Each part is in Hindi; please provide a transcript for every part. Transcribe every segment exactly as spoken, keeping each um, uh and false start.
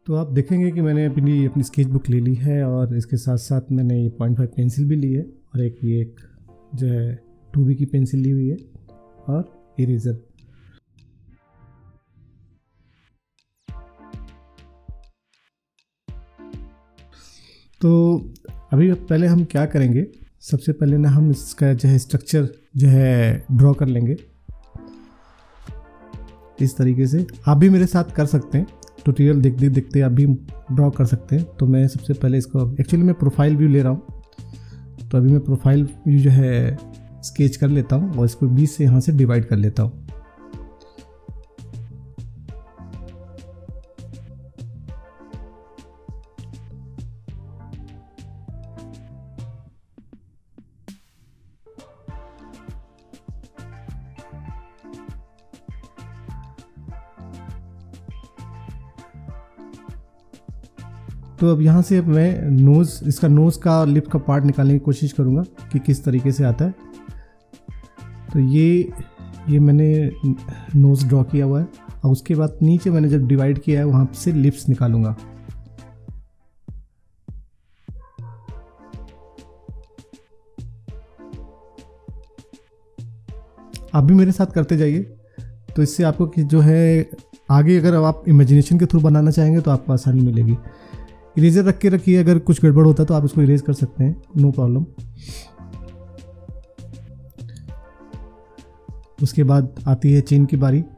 तो आप देखेंगे कि मैंने अपनी अपनी स्केच बुक ले ली है और इसके साथ साथ मैंने ये पॉइंट फाइव पेंसिल भी ली है और एक ये एक जो है टू बी की पेंसिल ली हुई है और इरेज़र। तो अभी पहले हम क्या करेंगे, सबसे पहले ना हम इसका जो है स्ट्रक्चर जो है ड्रॉ कर लेंगे इस तरीके से। आप भी मेरे साथ कर सकते हैं, ट्यूटोरियल देखते देखते आप भी ड्रॉ कर सकते हैं। तो मैं सबसे पहले इसको एक्चुअली मैं प्रोफाइल व्यू ले रहा हूँ, तो अभी मैं प्रोफाइल व्यू जो है स्केच कर लेता हूँ और इसको बीस से यहाँ से डिवाइड कर लेता हूँ। तो अब यहाँ से अब मैं नोज़, इसका नोज़ का और लिप का पार्ट निकालने की कोशिश करूँगा कि किस तरीके से आता है। तो ये ये मैंने नोज़ ड्रॉ किया हुआ है और उसके बाद नीचे मैंने जब डिवाइड किया है वहाँ से लिप्स निकालूंगा। आप भी मेरे साथ करते जाइए, तो इससे आपको कि जो है आगे अगर आप इमेजिनेशन के थ्रू बनाना चाहेंगे तो आपको आसानी मिलेगी। इरेजर रख के रखिए, अगर कुछ गड़बड़ होता है तो आप इसको इरेज कर सकते हैं, नो प्रॉब्लम। उसके बाद आती है चेन की बारी।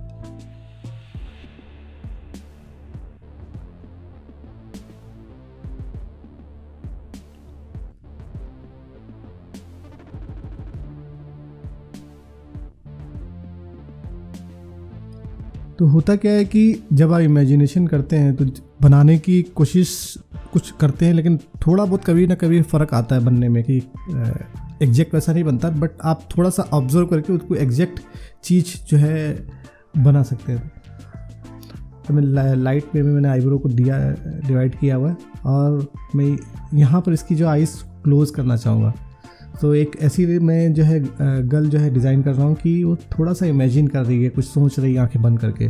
तो होता क्या है कि जब आप इमेजिनेशन करते हैं तो बनाने की कोशिश कुछ करते हैं, लेकिन थोड़ा बहुत कभी ना कभी फ़र्क आता है बनने में कि एग्जैक्ट वैसा नहीं बनता, बट आप थोड़ा सा ऑब्जर्व करके उसको एग्जैक्ट चीज़ जो है बना सकते हैं। तो मैं लाइट में मैंने आईब्रो को दिया डिवाइड किया हुआ है और मैं यहाँ पर इसकी जो आइज़ क्लोज करना चाहूँगा। तो एक ऐसी मैं जो है गर्ल जो है डिज़ाइन कर रहा हूँ कि वो थोड़ा सा इमेजिन कर रही है, कुछ सोच रही है आंखें बंद करके।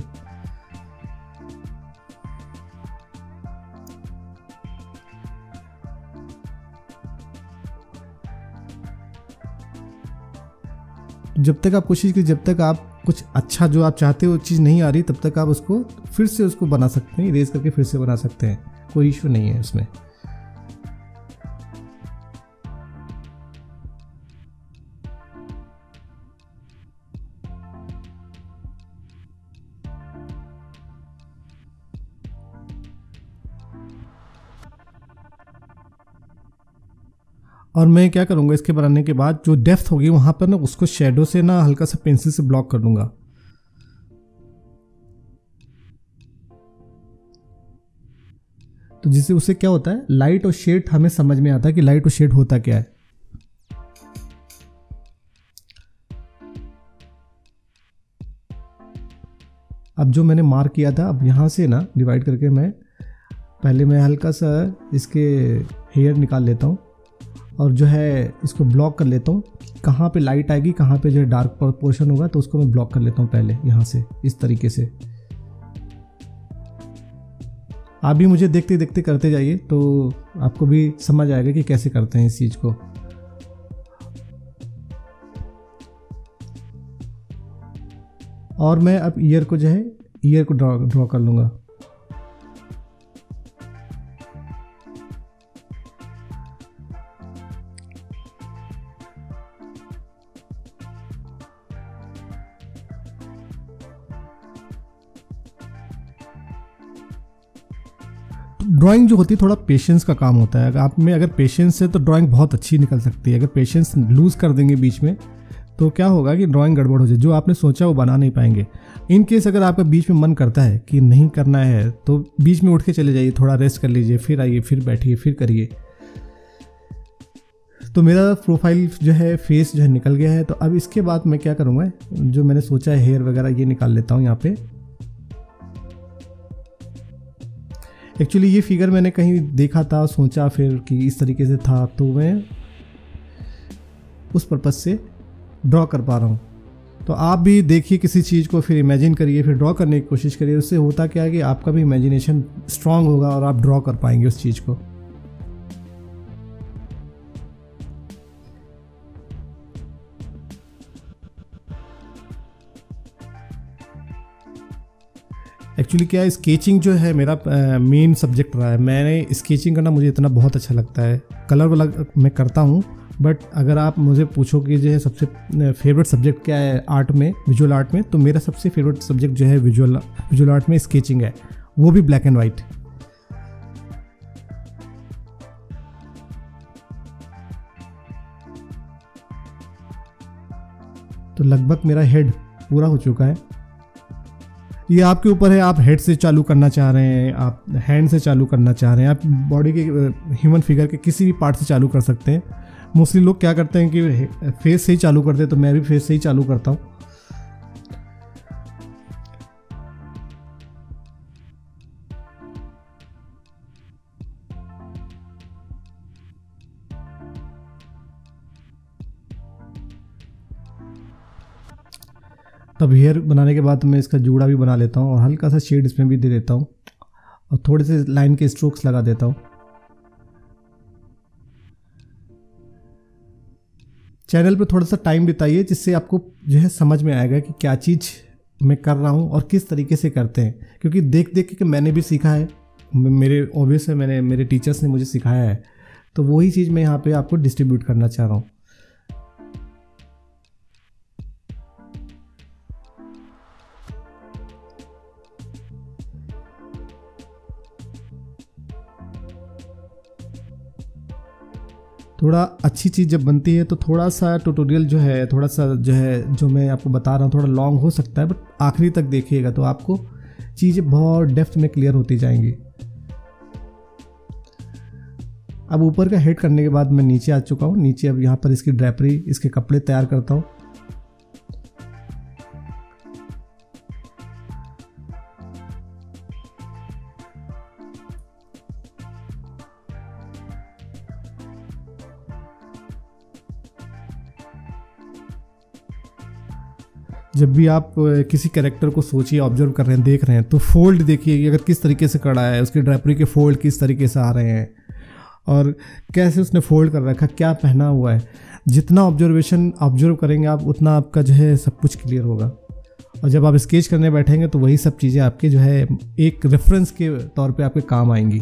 जब तक आप कोशिश कीजिए, जब तक आप कुछ अच्छा जो आप चाहते हो चीज़ नहीं आ रही, तब तक आप उसको फिर से उसको बना सकते हैं, इरेज करके फिर से बना सकते हैं, कोई इशू नहीं है इसमें। और मैं क्या करूँगा, इसके बनाने के बाद जो डेप्थ होगी वहाँ पर ना उसको शेडो से ना हल्का सा पेंसिल से ब्लॉक कर दूंगा। तो जिससे उससे क्या होता है, लाइट और शेड हमें समझ में आता है कि लाइट और शेड होता क्या है। अब जो मैंने मार्क किया था, अब यहाँ से ना डिवाइड करके मैं पहले मैं हल्का सा इसके हेयर निकाल लेता हूँ और जो है इसको ब्लॉक कर लेता हूँ। कहाँ पे लाइट आएगी, कहाँ पे जो है डार्क पोर्शन होगा, तो उसको मैं ब्लॉक कर लेता हूँ पहले यहाँ से, इस तरीके से। आप भी मुझे देखते देखते करते जाइए तो आपको भी समझ आएगा कि कैसे करते हैं इस चीज़ को। और मैं अब ईयर को जो है ईयर को ड्रॉ ड्रॉ कर लूँगा। ड्राइंग जो होती है थोड़ा पेशेंस का काम होता है। अगर आप में अगर पेशेंस है तो ड्राइंग बहुत अच्छी निकल सकती है। अगर पेशेंस लूज़ कर देंगे बीच में तो क्या होगा कि ड्राइंग गड़बड़ हो जाए, जो आपने सोचा वो बना नहीं पाएंगे। इन केस अगर आपका बीच में मन करता है कि नहीं करना है तो बीच में उठ के चले जाइए, थोड़ा रेस्ट कर लीजिए, फिर आइए, फिर बैठिए, फिर करिए। तो मेरा प्रोफाइल जो है फेस जो है निकल गया है। तो अब इसके बाद मैं क्या करूँगा, जो मैंने सोचा है हेयर वगैरह ये निकाल लेता हूँ यहाँ पे। एक्चुअली ये फिगर मैंने कहीं देखा था, सोचा फिर कि इस तरीके से था, तो मैं उस पर्पज़ से ड्रॉ कर पा रहा हूँ। तो आप भी देखिए किसी चीज़ को, फिर इमेजिन करिए, फिर ड्रॉ करने की कोशिश करिए। उससे होता क्या है कि आपका भी इमेजिनेशन स्ट्रांग होगा और आप ड्रॉ कर पाएंगे उस चीज़ को। एक्चुअली क्या है, स्केचिंग जो है मेरा मेन सब्जेक्ट रहा है। मैंने स्केचिंग करना मुझे इतना बहुत अच्छा लगता है। कलर वाला मैं करता हूँ, बट अगर आप मुझे पूछो कि जो है सबसे फेवरेट सब्जेक्ट क्या है आर्ट में, विजुअल आर्ट में, तो मेरा सबसे फेवरेट सब्जेक्ट जो है विजुअल विजुअल आर्ट में स्केचिंग है, वो भी ब्लैक एंड वाइट। तो लगभग मेरा हेड पूरा हो चुका है। ये आपके ऊपर है, आप हेड से चालू करना चाह रहे हैं, आप हैंड से चालू करना चाह रहे हैं, आप बॉडी के ह्यूमन फिगर के किसी भी पार्ट से चालू कर सकते हैं। मोस्टली लोग क्या करते हैं कि फेस से ही चालू करते हैं, तो मैं भी फेस से ही चालू करता हूँ। तब हेयर बनाने के बाद मैं इसका जूड़ा भी बना लेता हूँ और हल्का सा शेड इसमें भी दे देता हूँ और थोड़े से लाइन के स्ट्रोक्स लगा देता हूँ। चैनल पे थोड़ा सा टाइम बिताइए, जिससे आपको जो है समझ में आएगा कि क्या चीज़ मैं कर रहा हूँ और किस तरीके से करते हैं। क्योंकि देख देख के मैंने भी सीखा है, मेरे ऑब्वियस है, मैंने मेरे टीचर्स ने मुझे सिखाया है, तो वही चीज़ मैं यहाँ पे आपको डिस्ट्रीब्यूट करना चाह रहा हूँ। थोड़ा अच्छी चीज़ जब बनती है तो थोड़ा सा ट्यूटोरियल जो है, थोड़ा सा जो है जो मैं आपको बता रहा हूँ थोड़ा लॉन्ग हो सकता है, बट आखिरी तक देखिएगा तो आपको चीज़ें बहुत डेप्थ में क्लियर होती जाएंगी। अब ऊपर का हेड करने के बाद मैं नीचे आ चुका हूँ। नीचे अब यहाँ पर इसकी ड्रैपरी, इसके कपड़े तैयार करता हूँ। जब भी आप किसी कैरेक्टर को सोचिए, ऑब्जर्व कर रहे हैं, देख रहे हैं, तो फोल्ड देखिए कि अगर किस तरीके से कड़ा है, उसकी ड्रैपरी के फोल्ड किस तरीके से आ रहे हैं और कैसे उसने फोल्ड कर रखा, क्या पहना हुआ है। जितना ऑब्जर्वेशन ऑब्जर्व करेंगे आप, उतना आपका जो है सब कुछ क्लियर होगा। और जब आप स्केच करने बैठेंगे तो वही सब चीज़ें आपके जो है एक रेफरेंस के तौर पे आपके काम आएंगी।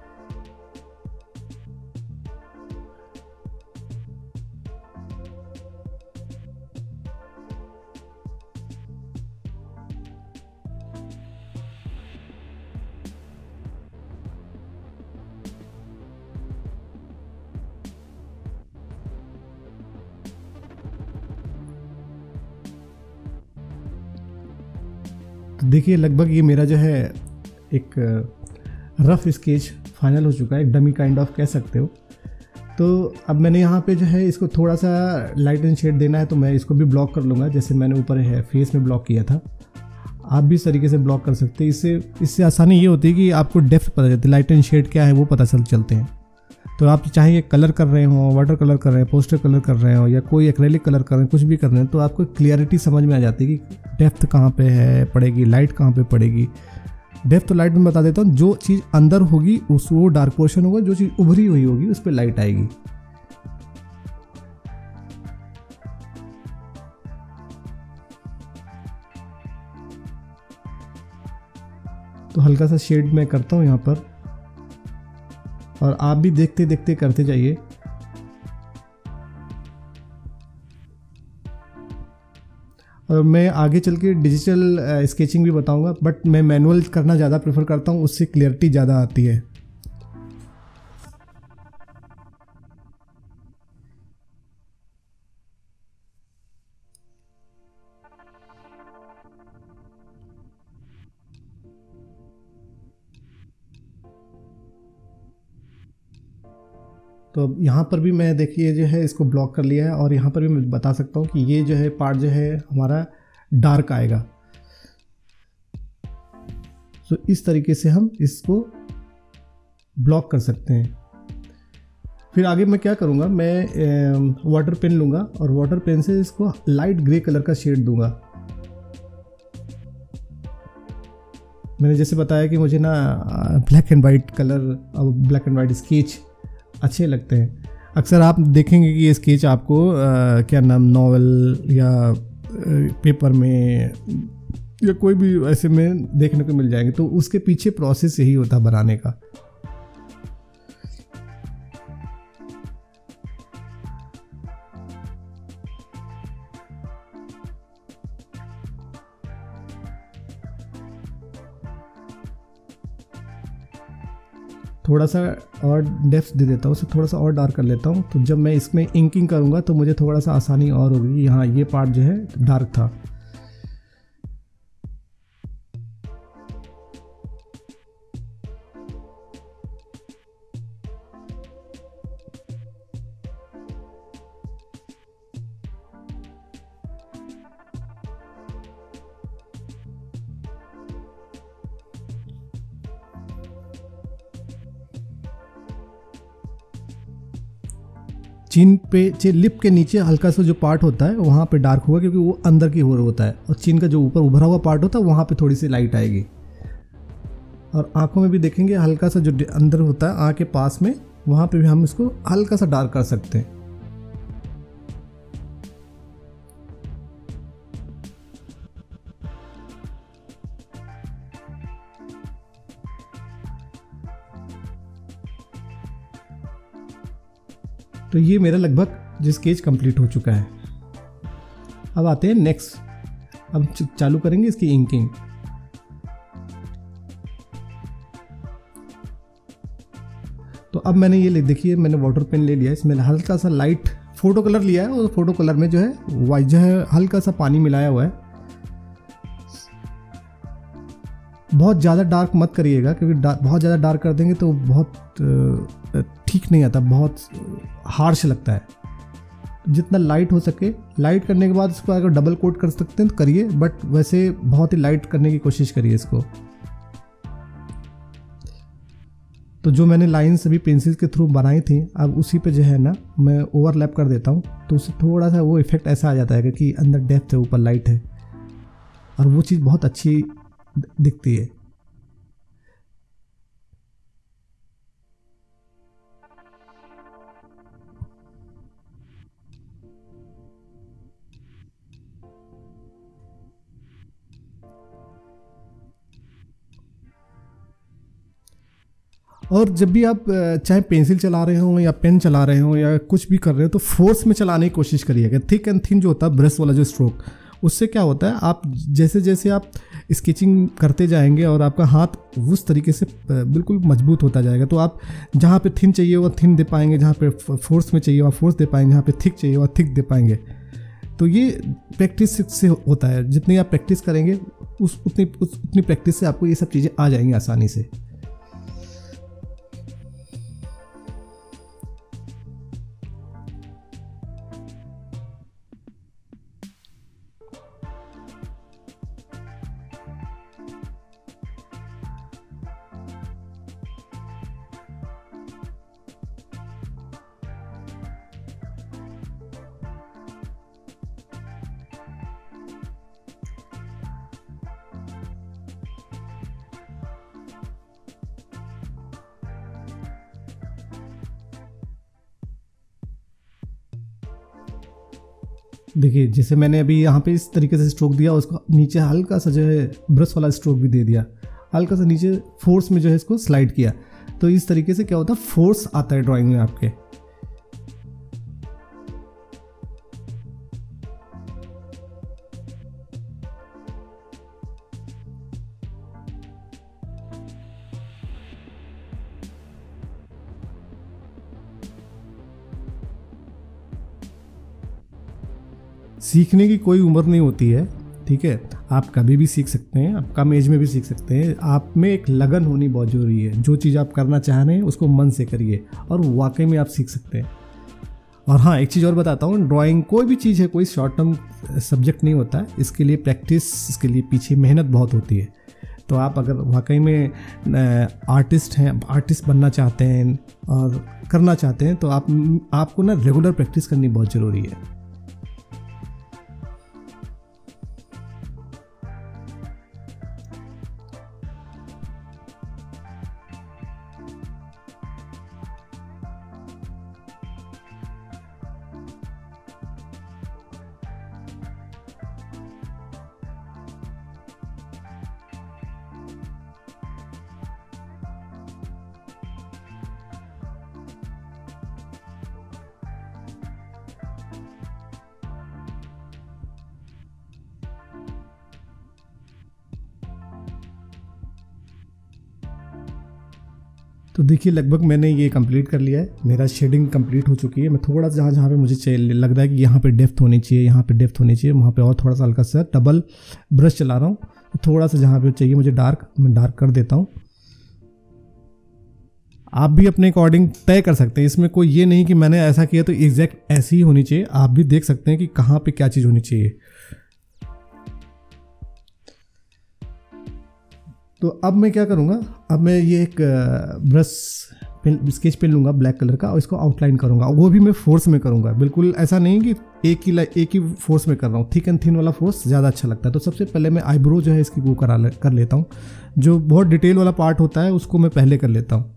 तो देखिए लगभग ये मेरा जो है एक रफ स्केच फाइनल हो चुका है, एक डमी काइंड ऑफ कह सकते हो। तो अब मैंने यहाँ पे जो है इसको थोड़ा सा लाइट एंड शेड देना है, तो मैं इसको भी ब्लॉक कर लूँगा, जैसे मैंने ऊपर है फेस में ब्लॉक किया था। आप भी इस तरीके से ब्लॉक कर सकते हैं। इससे इससे आसानी ये होती है कि आपको डेप्थ पता चलती है, लाइट एंड शेड क्या है वो पता चल चलते हैं। तो आप चाहे कलर कर रहे हो, वाटर कलर कर रहे हैं, पोस्टर कलर कर रहे हो, या कोई एक्रेलिक कलर कर रहे हैं, कुछ भी कर रहे हैं, तो आपको क्लियरिटी समझ में आ जाती है कि डेप्थ कहाँ पे है पड़ेगी, लाइट कहाँ पे पड़ेगी। डेप्थ तो लाइट में बता देता हूँ, जो चीज़ अंदर होगी उस वो डार्क पोर्शन होगा, जो चीज़ उभरी हुई होगी उस पर लाइट आएगी। तो हल्का सा शेड मैं करता हूँ यहाँ पर, और आप भी देखते देखते करते जाइए। और मैं आगे चल के डिजिटल स्केचिंग भी बताऊंगा, बट मैं मैनुअल करना ज़्यादा प्रेफर करता हूँ, उससे क्लियरिटी ज़्यादा आती है। तो यहाँ पर भी मैं देखिए जो है इसको ब्लॉक कर लिया है, और यहाँ पर भी मैं बता सकता हूँ कि ये जो है पार्ट जो है हमारा डार्क आएगा। तो इस तरीके से हम इसको ब्लॉक कर सकते हैं। फिर आगे मैं क्या करूँगा, मैं वाटर पेन लूँगा और वाटर पेन से इसको लाइट ग्रे कलर का शेड दूंगा। मैंने जैसे बताया कि मुझे ना ब्लैक एंड वाइट कलर और ब्लैक एंड वाइट स्केच अच्छे लगते हैं। अक्सर आप देखेंगे कि ये स्केच आपको आ, क्या नाम नॉवेल या आ, पेपर में या कोई भी ऐसे में देखने को मिल जाएंगे, तो उसके पीछे प्रोसेस यही होता है बनाने का। थोड़ा सा और डेप्थ दे देता हूँ, उसे थोड़ा सा और डार्क कर लेता हूँ, तो जब मैं इसमें इंकिंग करूँगा तो मुझे थोड़ा सा आसानी और होगी। यहाँ ये पार्ट जो है डार्क था। चिन पे चे लिप के नीचे हल्का सा जो पार्ट होता है वहाँ पे डार्क होगा, क्योंकि वो अंदर की ओर होता है, और चिन का जो ऊपर उभरा हुआ पार्ट होता है वहाँ पे थोड़ी सी लाइट आएगी। और आंखों में भी देखेंगे हल्का सा जो अंदर होता है आँख के पास में, वहाँ पे भी हम इसको हल्का सा डार्क कर सकते हैं। तो ये मेरा लगभग जो स्केच कंप्लीट हो चुका है। अब आते हैं नेक्स्ट, अब चालू करेंगे इसकी इंकिंग। तो अब मैंने ये ले देखिए, मैंने वाटर पेन ले लिया, इसमें हल्का सा लाइट फोटो कलर लिया है, और फोटो कलर में जो है वाइट जो है हल्का सा पानी मिलाया हुआ है। बहुत ज़्यादा डार्क मत करिएगा, क्योंकि बहुत ज़्यादा डार्क कर देंगे तो बहुत ठीक नहीं आता, बहुत हार्श लगता है। जितना लाइट हो सके, लाइट करने के बाद इसको अगर डबल कोट कर सकते हैं तो करिए, बट वैसे बहुत ही लाइट करने की कोशिश करिए इसको। तो जो मैंने लाइन्स अभी पेंसिल के थ्रू बनाई थी, अब उसी पे जो है ना मैं ओवरलैप कर देता हूँ, तो उससे थोड़ा सा वो इफेक्ट ऐसा आ जाता है कि अंदर डेप्थ है ऊपर लाइट है, और वो चीज़ बहुत अच्छी दिखती है। और जब भी आप चाहे पेंसिल चला रहे हो या पेन चला रहे हो या कुछ भी कर रहे हो, तो फोर्स में चलाने की कोशिश करिएगा। थिक एंड थिन जो होता है ब्रश वाला जो स्ट्रोक, उससे क्या होता है, आप जैसे जैसे आप स्केचिंग करते जाएंगे और आपका हाथ उस तरीके से बिल्कुल मजबूत होता जाएगा, तो आप जहाँ पे थिन चाहिए वह थिन दे पाएंगे, जहाँ पे फोर्स में चाहिए वहाँ फोर्स दे पाएंगे, जहाँ पे थिक चाहिए वहाँ थिक दे पाएंगे। तो ये प्रैक्टिस से होता है, जितनी आप प्रैक्टिस करेंगे उस उतनी उस, उतनी प्रैक्टिस से आपको ये सब चीज़ें आ जाएंगी आसानी से। देखिए जैसे मैंने अभी यहाँ पे इस तरीके से स्ट्रोक दिया, उसको नीचे हल्का सा जो है ब्रश वाला स्ट्रोक भी दे दिया, हल्का सा नीचे फोर्स में जो है इसको स्लाइड किया, तो इस तरीके से क्या होता है फोर्स आता है ड्राइंग में आपके। सीखने की कोई उम्र नहीं होती है, ठीक है, आप कभी भी सीख सकते हैं, आप कम एज में भी सीख सकते हैं। आप में एक लगन होनी बहुत ज़रूरी है, जो चीज़ आप करना चाह रहे हैं उसको मन से करिए और वाकई में आप सीख सकते हैं। और हाँ, एक चीज़ और बताता हूँ, ड्राइंग कोई भी चीज़ है, कोई शॉर्ट टर्म सब्जेक्ट नहीं होता है, इसके लिए प्रैक्टिस, इसके लिए पीछे मेहनत बहुत होती है। तो आप अगर वाकई में आर्टिस्ट हैं, आर्टिस्ट बनना चाहते हैं और करना चाहते हैं, तो आप आपको ना रेगुलर प्रैक्टिस करनी बहुत ज़रूरी है। तो देखिए लगभग मैंने ये कंप्लीट कर लिया है, मेरा शेडिंग कंप्लीट हो चुकी है। मैं थोड़ा सा जहाँ जहाँ पे मुझे चाहिए लग रहा है कि यहाँ पे डेप्थ होनी चाहिए, यहाँ पे डेप्थ होनी चाहिए, वहाँ पे और थोड़ा सा हल्का सा डबल ब्रश चला रहा हूँ। तो थोड़ा सा जहाँ पे चाहिए मुझे डार्क, मैं डार्क कर देता हूँ। आप भी अपने अकॉर्डिंग तय कर सकते हैं, इसमें कोई ये नहीं कि मैंने ऐसा किया तो एग्जैक्ट ऐसी ही होनी चाहिए। आप भी देख सकते हैं कि कहाँ पे क्या चीज़ होनी चाहिए। तो अब मैं क्या करूँगा, अब मैं ये एक ब्रश पेन, स्केच पेन लूँगा ब्लैक कलर का और इसको आउटलाइन करूँगा। वो भी मैं फोर्स में करूँगा, बिल्कुल ऐसा नहीं कि एक ही एक ही फोर्स में कर रहा हूँ। थिक एंड थिन वाला फोर्स ज़्यादा अच्छा लगता है। तो सबसे पहले मैं आईब्रो जो है इसकी वो करा ले, कर लेता हूँ। जो बहुत डिटेल वाला पार्ट होता है उसको मैं पहले कर लेता हूँ।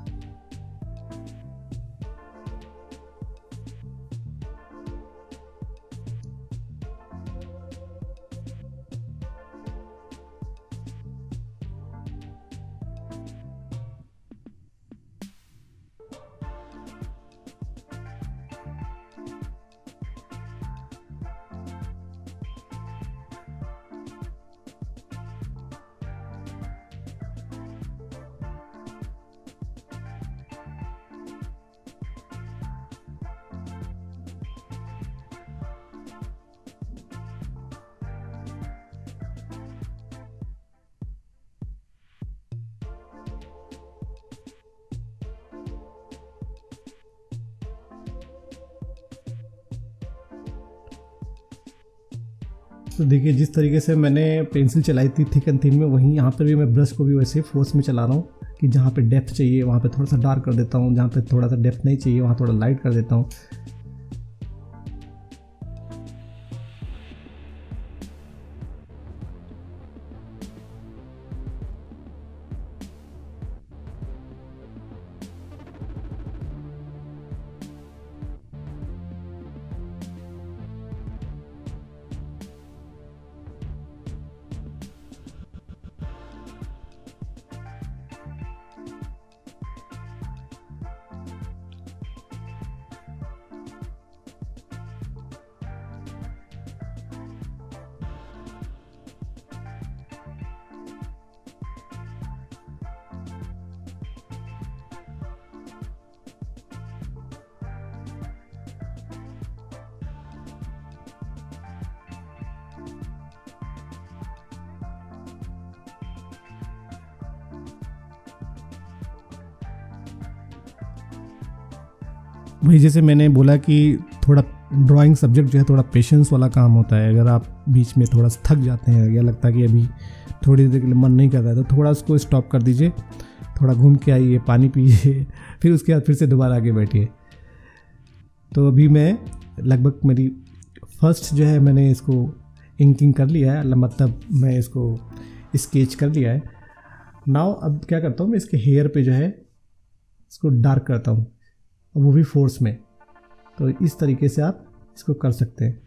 तो देखिए जिस तरीके से मैंने पेंसिल चलाई थी थिक एंड थिन में, वहीं यहाँ पर भी मैं ब्रश को भी वैसे फोर्स में चला रहा हूँ कि जहाँ पे डेप्थ चाहिए वहाँ पे थोड़ा सा डार्क कर देता हूँ, जहाँ पे थोड़ा सा डेप्थ नहीं चाहिए वहाँ थोड़ा लाइट कर देता हूँ। वही जैसे मैंने बोला कि थोड़ा ड्राइंग सब्जेक्ट जो है थोड़ा पेशेंस वाला काम होता है। अगर आप बीच में थोड़ा सा थक जाते हैं या लगता है कि अभी थोड़ी देर के लिए मन नहीं कर रहा है, तो थोड़ा उसको स्टॉप कर दीजिए, थोड़ा घूम के आइए, पानी पीजिए, फिर उसके बाद फिर से दोबारा आगे बैठिए। तो अभी मैं लगभग मेरी फर्स्ट जो है मैंने इसको इंकिंग कर लिया है, मतलब मैं इसको स्केच कर लिया है। नाउ अब क्या करता हूँ मैं इसके हेयर पे जो है इसको डार्क करता हूँ, वो भी फोर्स में। तो इस तरीके से आप इसको कर सकते हैं।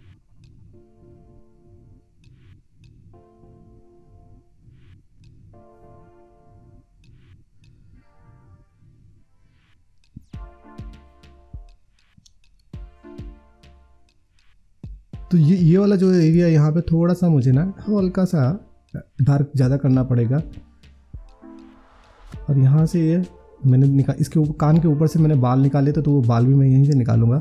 तो ये ये वाला जो एरिया यहाँ पे थोड़ा सा मुझे ना हल्का सा डार्क ज़्यादा करना पड़ेगा। और यहाँ से ये मैंने निकाल, इसके ऊपर कान के ऊपर से मैंने बाल निकाले थे, तो वो बाल भी मैं यहीं से निकालूंगा।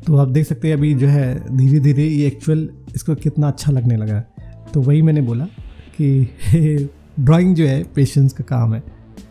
तो आप देख सकते हैं अभी जो है धीरे धीरे ये एक्चुअल इसको कितना अच्छा लगने लगा। तो वही मैंने बोला कि ड्राइंग जो है पेशेंस का काम है।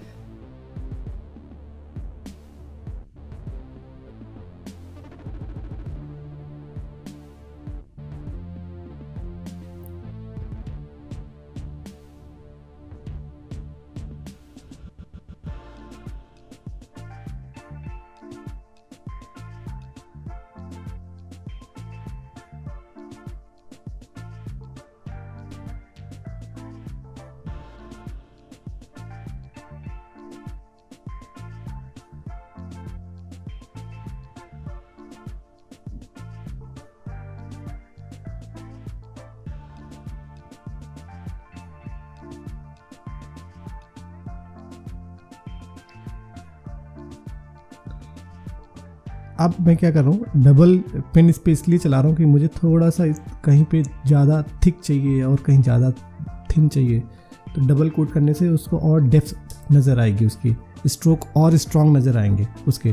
अब मैं क्या कर रहा हूँ, डबल पेन स्पेस इसलिए चला रहा हूँ कि मुझे थोड़ा सा कहीं पे ज़्यादा थिक चाहिए और कहीं ज़्यादा थिन चाहिए। तो डबल कोट करने से उसको और डेप्थ नज़र आएगी, उसकी स्ट्रोक और स्ट्रॉन्ग नज़र आएंगे उसके।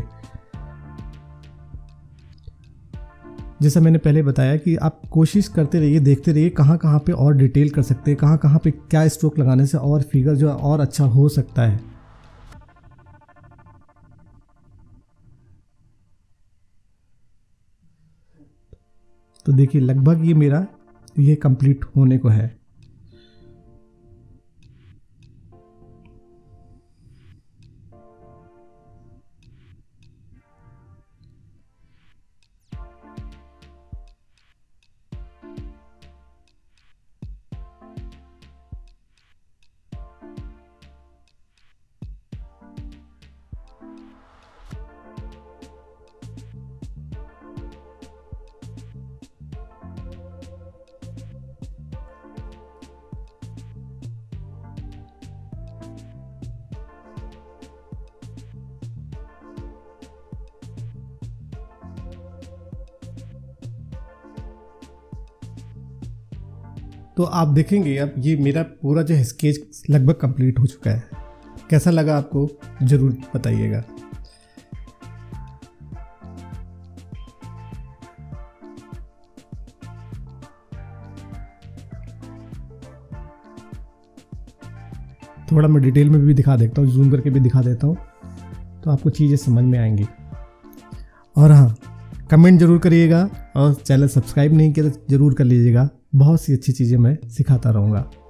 जैसा मैंने पहले बताया कि आप कोशिश करते रहिए, देखते रहिए कहाँ कहाँ पे और डिटेल कर सकते हैं, कहाँ कहाँ पे क्या स्ट्रोक लगाने से और फिगर जो है और अच्छा हो सकता है। तो देखिए लगभग ये मेरा ये कंप्लीट होने को है। तो आप देखेंगे अब ये मेरा पूरा जो है स्केच लगभग कंप्लीट हो चुका है। कैसा लगा आपको ज़रूर बताइएगा। थोड़ा मैं डिटेल में भी दिखा देता हूँ, जूम करके भी दिखा देता हूँ, तो आपको चीज़ें समझ में आएंगी। और हाँ, कमेंट ज़रूर करिएगा और चैनल सब्सक्राइब नहीं किया तो ज़रूर कर लीजिएगा। बहुत सी अच्छी चीज़ें मैं सिखाता रहूँगा।